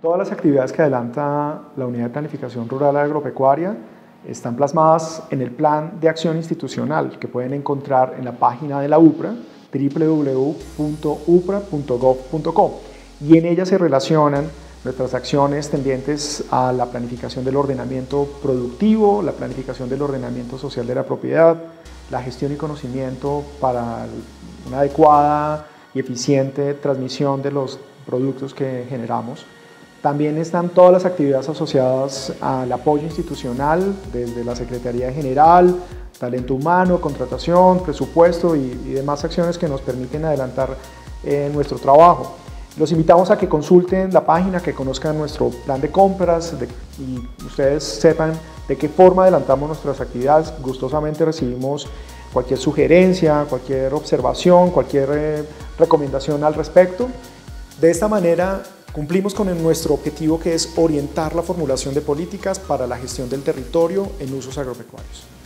Todas las actividades que adelanta la Unidad de Planificación Rural Agropecuaria están plasmadas en el Plan de Acción Institucional que pueden encontrar en la página de la UPRA, www.upra.gov.co, y en ella se relacionan nuestras acciones tendientes a la planificación del ordenamiento productivo, la planificación del ordenamiento social de la propiedad, la gestión y conocimiento para una adecuada y eficiente transmisión de los productos que generamos. También están todas las actividades asociadas al apoyo institucional, desde la Secretaría General, talento humano, contratación, presupuesto y demás acciones que nos permiten adelantar nuestro trabajo. Los invitamos a que consulten la página, que conozcan nuestro plan de compras y ustedes sepan de qué forma adelantamos nuestras actividades. Gustosamente recibimos cualquier sugerencia, cualquier observación, cualquier recomendación al respecto. De esta manera cumplimos con nuestro objetivo, que es orientar la formulación de políticas para la gestión del territorio en usos agropecuarios.